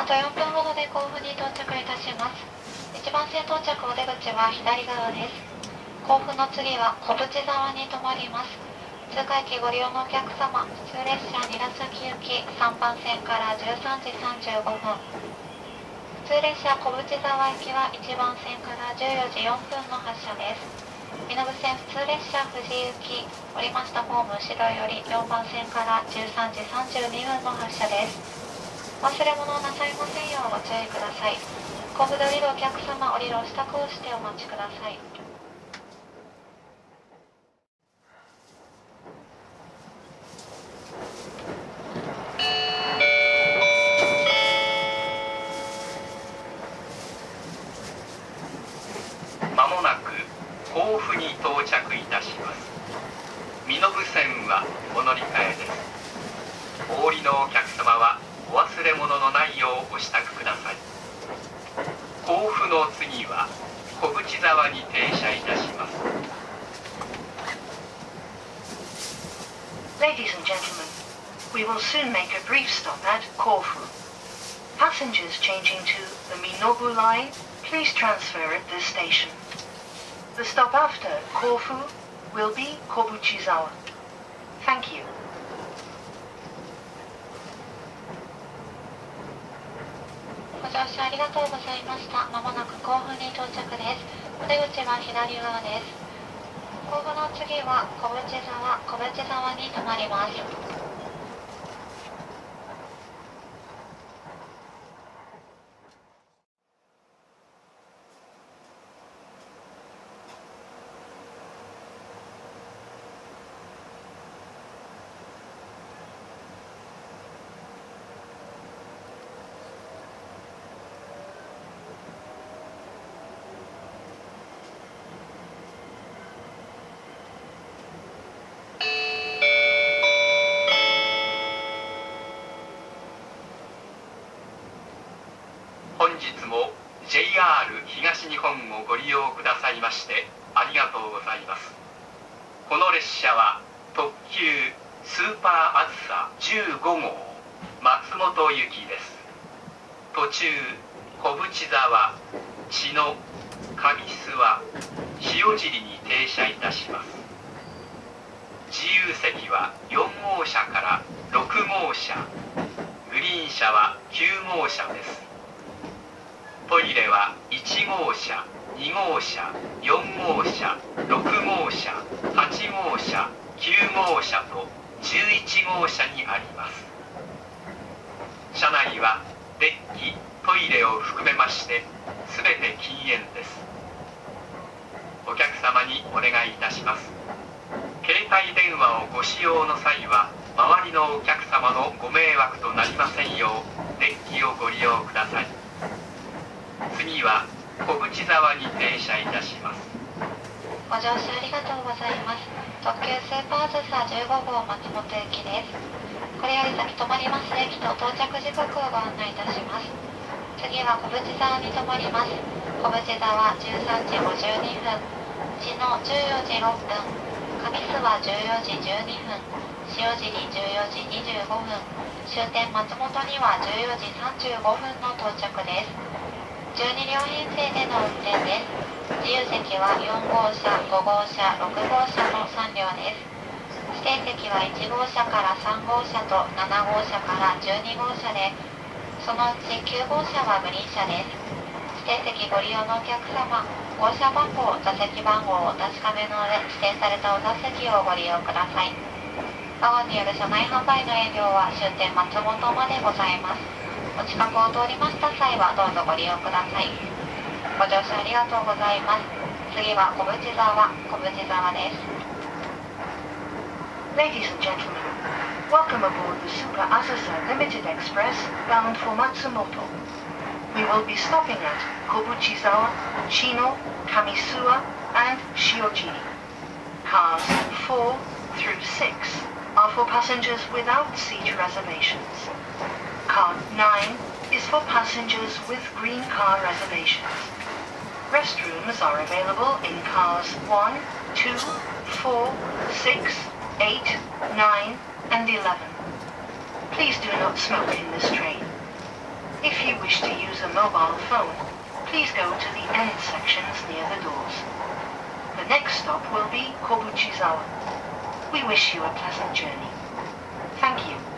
と4分ほどで甲府に到着いたします。1番線到着お出口は左側です。甲府の次は小淵沢に停まります。通過駅ご利用のお客様、普通列車韮崎行き3番線から13時35分。普通列車小淵沢行きは1番線から14時4分の発車です。身延線普通列車富士行き、降りましたホーム後ろより4番線から13時32分の発車です。忘れ物をなさいませんようご注意ください。甲府で降りるお客様、降りるお支度をしてお待ちください。 まもなく甲府に到着いたします。身延線はお乗り換えです。お降りのお客様はお忘れ物のないようご支度ください。甲府の次は小淵沢に停車いたします。 Ladies and gentlemen, we will soon make a brief stop at Kofu. Passengers changing to the Minobu line, please transfer at this station. The stop after Kofu will be Kobuchizawa. Thank you. ご乗車ありがとうございました。まもなく甲府に到着です。お出口は左側です。甲府の次は小淵沢に停まります。 本日も JR 東日本をご利用くださいましてありがとうございます。この列車は特急スーパーあずさ15号松本行きです。途中小淵沢、茅野、上諏訪、塩尻に停車いたします。自由席は4号車から6号車、グリーン車は9号車です。トイレは1号車、2号車、4号車、6号車、8号車、9号車と11号車にあります。車内はデッキ、トイレを含めまして全て禁煙です。お客様にお願いいたします。携帯電話をご使用の際は周りのお客様のご迷惑となりませんようデッキをご利用ください。次は小淵沢に停車いたします。 ご乗車ありがとうございます。特急スーパーずさ15号松本行きです。これより先止まります駅と到着時刻をご案内いたします。次は小淵沢に停まります。小淵沢13時52分、茅野14時6分、上諏訪14時12分、塩尻14時25分、終点松本には14時35分の到着です。12両編成での運転です。自由席は4号車、5号車、6号車の3両です。指定席は1号車から3号車と7号車から12号車で、そのうち9号車はグリーン車です。指定席ご利用のお客様、号車番号、座席番号をお確かめの上、指定されたお座席をご利用ください。ワゴンによる車内販売の営業は終点松本までございます。お近くを通りました際はどうぞご利用ください。ご乗車ありがとうございます。次は小淵沢です。 Ladies and gentlemen, welcome aboard the Super Asasan Limited Express bound for Matsumoto. We will be stopping at Kobuchizawa, Chino, Kamisuwa, and Shiojiri. Cars 4 through 6 are for passengers without seat reservations. Car 9 is for passengers with green car reservations. Restrooms are available in cars 1, 2, 4, 6, 8, 9, and 11. Please do not smoke in this train. If you wish to use a mobile phone, please go to the end sections near the doors. The next stop will be Kobuchizawa. We wish you a pleasant journey. Thank you.